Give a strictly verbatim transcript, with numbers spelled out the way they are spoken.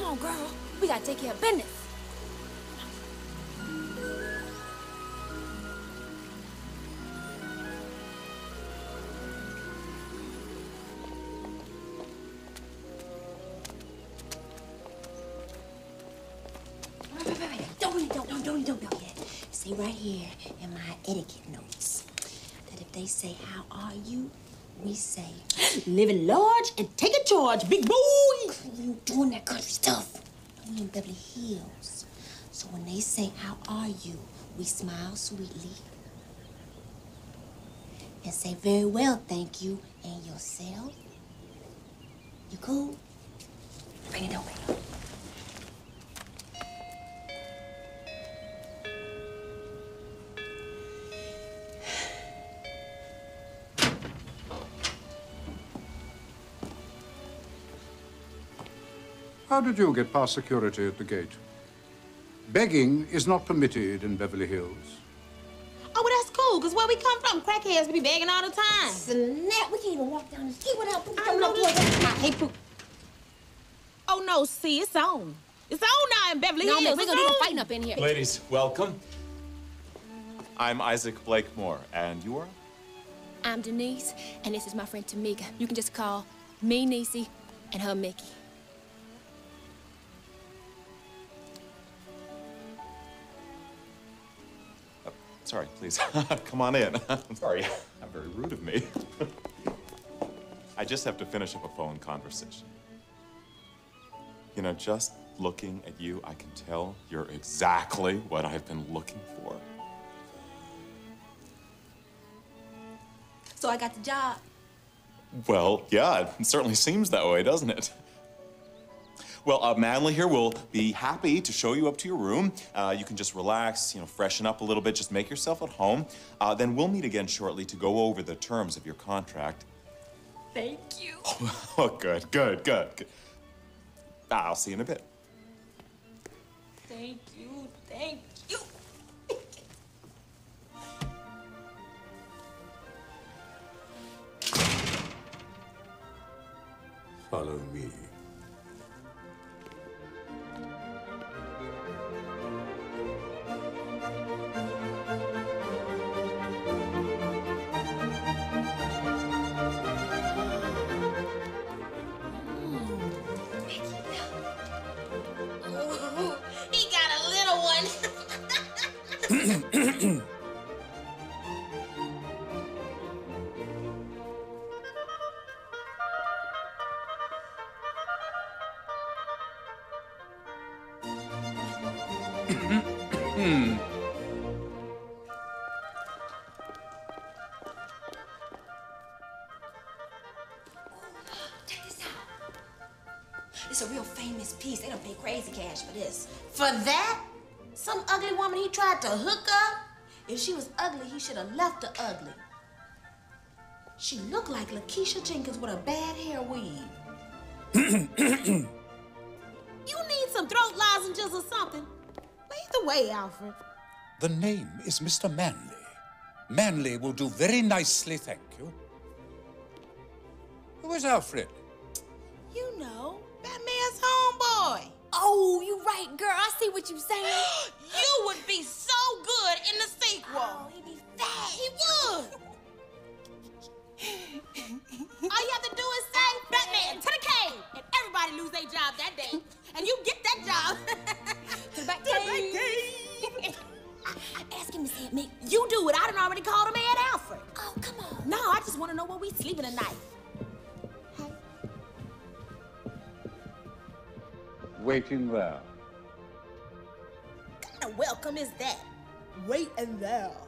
on, girl. We gotta take care of business. Wait, wait, wait, wait. Don't, don't, don't, don't, don't, don't yet. Say right here in my etiquette notes that if they say, how are you, we say, living large and taking charge, big boy. You doing that country stuff. We in Beverly Hills. So when they say, how are you, we smile sweetly and say, very well, thank you, and yourself. You cool? Bring it over here. How did you get past security at the gate? Begging is not permitted in Beverly Hills. Oh, well, that's cool, because where we come from, crackheads be begging all the time. Snap, we can't even walk down the street without poop. I know this. I hate poop. Oh, no, see, it's on. It's on now in Beverly No, Hills. man, we're gonna do no fighting up in here. Ladies, welcome. I'm Isaac Blakemore, and you are? I'm Denise, and this is my friend Tamika. You can just call me Niecy and her Mickey. Sorry, please, come on in. I'm sorry, I'm very rude of me. I just have to finish up a phone conversation. You know, just looking at you, I can tell you're exactly what I've been looking for. So I got the job. Well, yeah, it certainly seems that way, doesn't it? Well, uh, Manley here will be happy to show you up to your room. Uh, you can just relax, you know, freshen up a little bit, just make yourself at home. Uh, then we'll meet again shortly to go over the terms of your contract. Thank you. Oh, good, good, good, good. I'll see you in a bit. Thank you, thank you. Follow me. He got a little one. Check this out. It's a real famous piece. They don't pay crazy cash for this. For that? Some ugly woman he tried to hook up? If she was ugly, he should have left her ugly. She looked like Lakeisha Jenkins with a bad hair weave. You need some throat lozenges or something. Lead the way, Alfred. The name is Mister Manley. Manley will do very nicely, thank you. Who is Alfred? You know, Batman's homeboy. Oh, you right, girl. I see what you saying. You would be so good in the sequel. Oh, he be fat. He would. All you have to do is say, Batman, to the cave, and everybody lose their job that day. And you get that job. To the back To the cave. cave. Ask him to say it, Mick. You do it. I done already called him Aunt Alfred. Oh, come on. No, I just want to know where we sleeping tonight. Waiting there. What kind of welcome is that? Wait and there.